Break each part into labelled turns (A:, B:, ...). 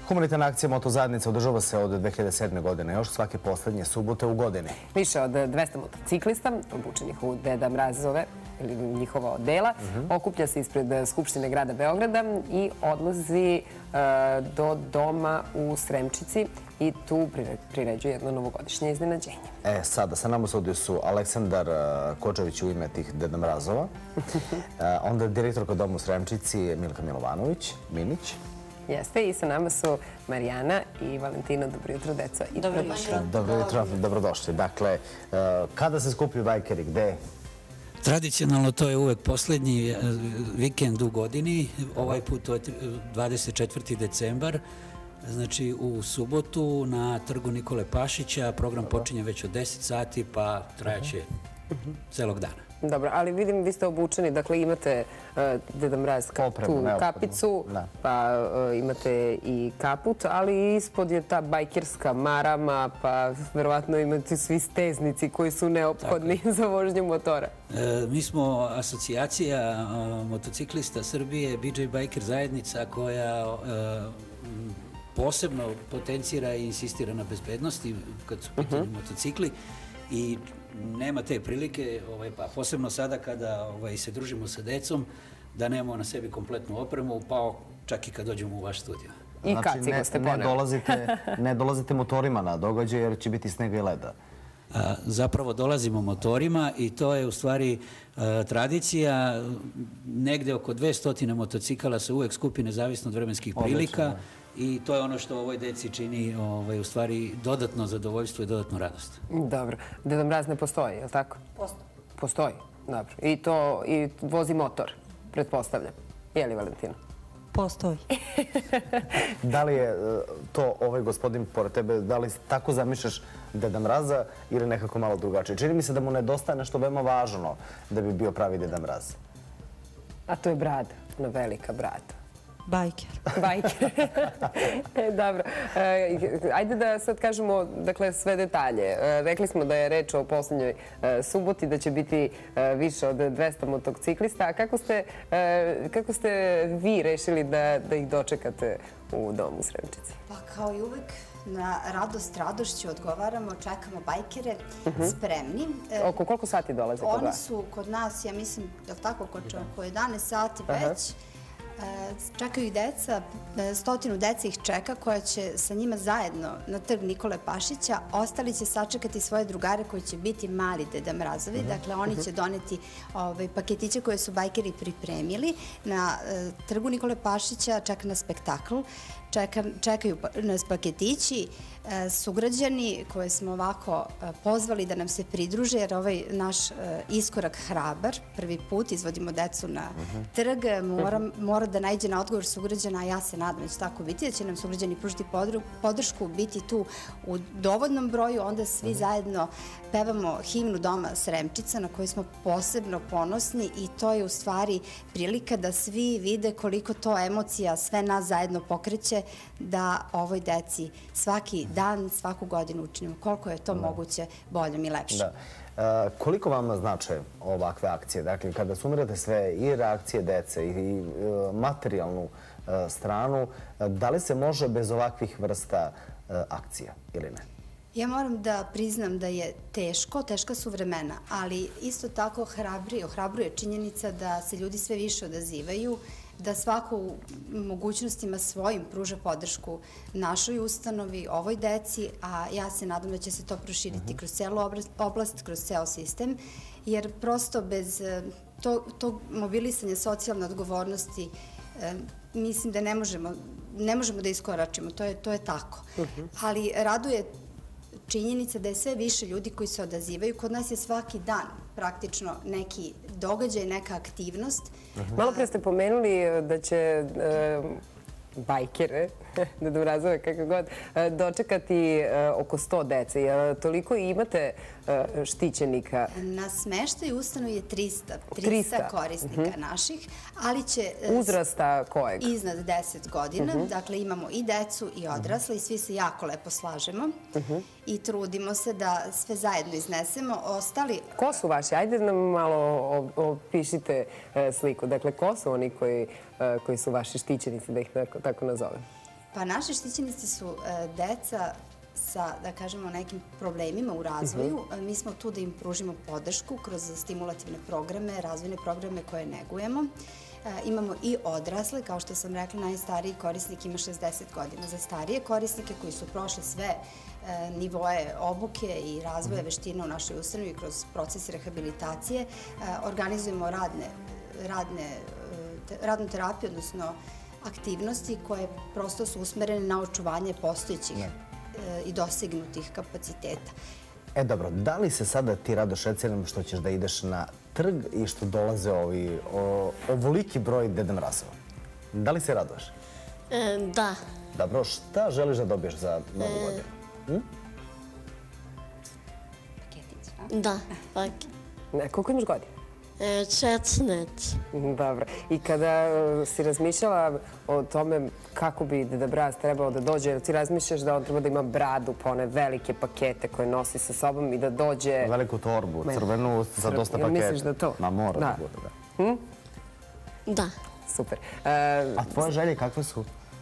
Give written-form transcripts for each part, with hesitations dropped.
A: Humanitarna akcija Moto zajednica održava se od 2007. godine, još svake poslednje subote u godini.
B: Više od 200 motociklista, obučenih u Deda Mrazove ili njihova odela, okuplja se ispred Skupštine grada Beograda i odlazi do doma u Sremčici i tu priređuje jedno novogodišnje iznenađenje.
A: Sada sa nama u studiju su Aleksandar Kočević u ime tih Deda Mrazova, onda direktorka doma u Sremčici Milka Minić.
B: Jeste, i sa nama su Marijana i Valentina. Dobro jutro, deco.
A: Dobro jutro, dobrodošli. Dakle, kada se skupljaju bajkeri, gde?
C: Tradicionalno to je uvek poslednji vikend u godini. Ovaj put to je 24. decembar. Znači u subotu na trgu Nikole Pašića. Program počinje već od 10 sati pa trajaće celog dana.
B: Dobro, ali vidim vi ste obučeni, dakle imate Deda Mraz tu kapicu, pa imate i kaput, ali ispod je ta bajkerska marama, pa verovatno imate svi steznici koji su neophodni za vožnju motora.
C: Mi smo asocijacija motociklista Srbije, BJ Biker zajednica koja posebno potencira i insistira na bezbednosti kad su pitanje motocikli i nema te prilike, pa posebno sada kada se družimo sa decom, da nemamo na sebi kompletnu opremu, pa čak i kad dođemo u vaš studio.
B: I kacima ste poneli.
A: Ne dolazite motorima na događaj jer će biti snega i leda.
C: Zapravo dolazimo motorima i to je u stvari tradicija. Negde oko 200 motocikala se uvek skupi nezavisno od vremenskih prilika i to je ono što ovoj deci čini u stvari dodatno zadovoljstvo i dodatnu radost.
B: Dobro. Deda Mraz ne postoji, je li tako?
D: Postoji.
B: Postoji, dobro. I vozi motor, pretpostavljam. Je li, Valentina?
D: Postoji.
A: Da li je to ovaj gospodin pored tebe, da li tako zamišljaš Deda Mraza ili nekako malo drugačije? Čini mi se da mu nedostaje nešto veoma važno da bi bio pravi Deda Mraz.
B: A to je brada, ona velika brada.
D: Bajker.
B: Bajker. Dobro. Ajde da sad kažemo sve detalje. Rekli smo da je reč o poslednjoj suboti, da će biti više od 200 motociklista. A kako ste vi rešili da ih dočekate u domu u Sremčici?
D: Pa kao i uvek, na radošću odgovaramo, čekamo bajkere spremni.
B: Oko koliko sati dolaze kod vas?
D: Oni su kod nas, ja mislim, je li tako, oko 11 sati već. Čekaju ih deca, 100 deca ih čeka koja će sa njima zajedno na trg Nikole Pašića. Ostali će sačekati svoje drugare koji će biti mali Deda Mrazovi. Dakle, oni će doneti paketiće koje su bajkeri pripremili. Na trgu Nikole Pašića čeka nas spektakl. Čekaju nas paketići, sugrađani koje smo ovako pozvali da nam se pridruže, jer ovaj naš iskorak hrabar, prvi put izvodimo decu na trg, mora da naiđe na odgovor sugrađana, a ja se nadam da će tako biti, da će nam sugrađani pružiti podršku, biti tu u dovoljnom broju, onda svi zajedno pevamo himnu doma Sremčica na koju smo posebno ponosni i to je u stvari prilika da svi vide koliko to emocija sve nas zajedno pokreće da ovoj deci svaki dan, svaku godinu učinimo koliko je to moguće boljom i lepšom.
A: Koliko vama znače ovakve akcije? Dakle, kada sumirate sve i reakcije dece i materijalnu stranu, da li se može bez ovakvih vrsta akcija ili ne?
D: Ja moram da priznam da je teška su vremena, ali isto tako ohrabruje činjenica da se ljudi sve više odazivaju, da svako u mogućnostima svojim pruža podršku našoj ustanovi, ovoj deci, a ja se nadam da će se to proširiti kroz celu oblast, kroz ceo sistem, jer prosto bez tog mobilisanja socijalne odgovornosti mislim da ne možemo da iskoračimo, to je tako. Ali raduje činjenica da je sve više ljudi koji se odazivaju. Kod nas je svaki dan praktično neki događaj, neka aktivnost.
B: Malo pre ste pomenuli da će bajkere, Deda Mrazove kako god, dočekati oko 100 dece. Toliko i imate štićenika?
D: Na smeštaju ustanovi je 300 korisnika naših, ali će...
B: Uzrasta kojeg?
D: Iznad 10 godina. Dakle, imamo i decu i odrasle i svi se jako lepo slažemo i trudimo se da sve zajedno iznesemo. Ostali...
B: Ko su vaši? Ajde nam malo opišite sliku. Dakle, ko su oni koji su vaši štićenici, da ih tako nazovem?
D: Pa naši štićenici su deca sa, da kažemo, nekim problemima u razvoju. Mi smo tu da im pružimo podršku kroz stimulativne programe, razvojne programe koje negujemo. Imamo i odrasle, kao što sam rekla, najstariji korisnik ima 60 godina. Za starije korisnike koji su prošli sve nivoe obuke i razvoja veština u našoj ustanovi kroz proces rehabilitacije, organizujemo radnu terapiju, odnosno aktivnosti koje prosto su usmerene na očuvanje postojećih i dosegnutih kapaciteta.
A: Dobro, da li se sada ti rado šeciram što ćeš da ideš na trg i što dolaze ovoliki broj Deda Mrazova? Da li se raduješ?
E: Da.
A: Dobro, šta želiš da dobiješ za Novu godinu?
D: Paketić, a?
E: Da, paket.
B: Koliko imaš godina?
E: 16.
B: Dobro. I kada si razmišljala o tome kako bi Deda Mraz trebao da dođe, jer ti razmišljaš da on treba da ima bradu po one velike pakete koje nosi sa sobom i da dođe...
A: Veliku torbu, crvenu, sa dosta paketa.
B: Misliš da to?
A: Ma mora da bude, da.
E: Da.
B: Super.
A: A tvoje želje kakve su?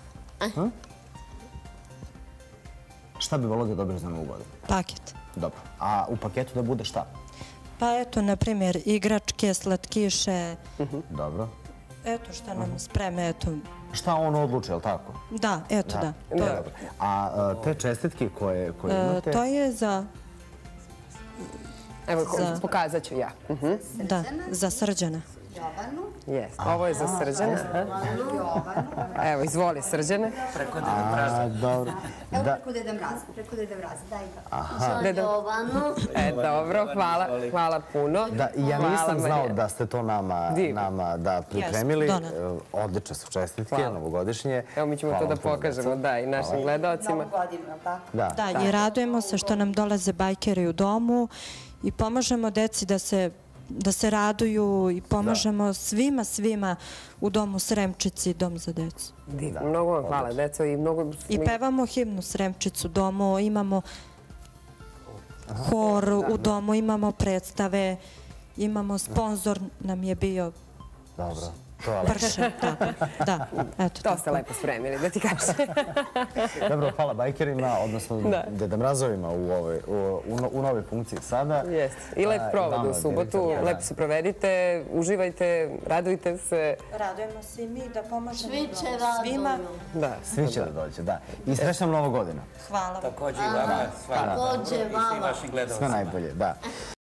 A: Šta bi volio da dobiješ za Novu godinu?
F: Paket.
A: Dobro. A u paketu da bude šta?
F: Pa eto, na primjer, igračke, slatkiše.
A: Dobro.
F: Eto šta nam spreme, eto.
A: Šta on odluči, je li tako?
F: Da, eto da.
A: Dobro. A te čestitke koje imate?
F: To je za...
B: Evo, pokazat ću ja.
F: Da, za Srđana.
D: Jovanu.
B: Jeste. Ovo je za Srđana. Evo, izvoli Srđane.
C: Preko Deda Mraza.
A: Dobro.
D: Evo preko Deda Mraza, daj ga.
E: Za Jovanu.
B: Dobro, hvala puno.
A: Da, ja nisam znao da ste to nama pripremili. Odlične su čestitke, novogodišnje.
B: Evo, mi ćemo to da pokažemo, da, i našim gledalcima.
D: Novu godinu, je li tako?
F: Da, i radujemo se što nam dolaze bajkeri u domu i pomažemo deci da se raduju i pomažemo svima u domu Sremčici, dom za decu.
B: Divno, mnogo vam hvala, deco, i mnogo...
F: I pevamo himnu Sremčicu u domu, imamo hor u domu, imamo predstave, imamo sponzor nam je bio
A: Dobro. To je lepo.
F: Pršen, tako. Da, eto.
B: To ste lepo spremili, da ti kažem.
A: Dobro, hvala bajkerima, odnosno Deda Mrazovima u novoj funkciji sada.
B: Jeste. I lep provod u subotu. Lepo se provedite, uživajte, radujte se.
F: Radujemo se i mi da pomažemo
E: Svi će raduju.
A: Svi će da dođe, da. I srećna Nova godina.
F: Hvala vam.
C: Takođe i vama,
E: Takođe
C: i svim
E: vama.
C: vašim gledalcima.
A: Sve najbolje, da.